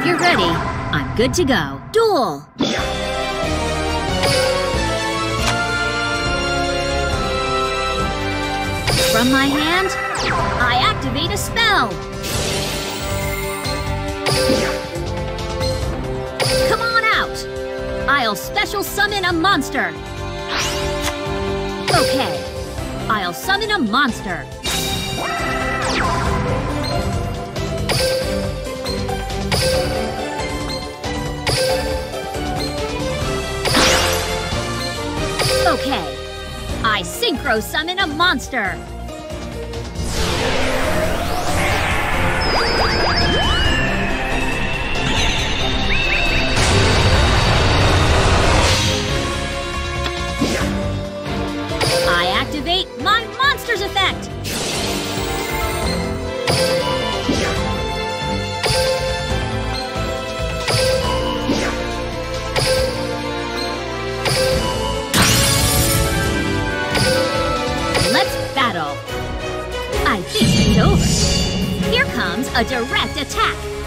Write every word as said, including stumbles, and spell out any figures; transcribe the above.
you're ready, I'm good to go. Duel! From my hand, I activate a spell! Come on out! I'll special summon a monster! Okay, I'll summon a monster! Okay, I synchro summon a monster! I activate my monster's effect! Let's battle! I think it's over. Here comes a direct attack!